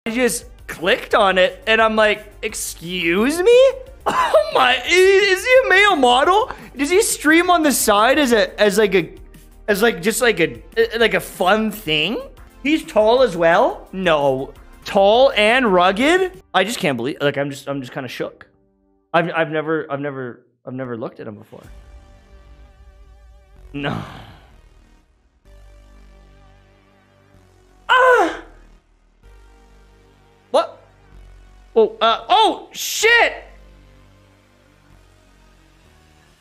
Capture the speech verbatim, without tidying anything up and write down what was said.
just clicked on it and I'm like, excuse me? Oh my, is he a male model? Does he stream on the side as a, as like a, as like, just like a, like a fun thing? He's tall as well? No. Tall and rugged? I just can't believe, like, I'm just, I'm just kind of shook. I've, I've never, I've never, I've never looked at him before. No. Ah! What? Oh, uh, oh, shit!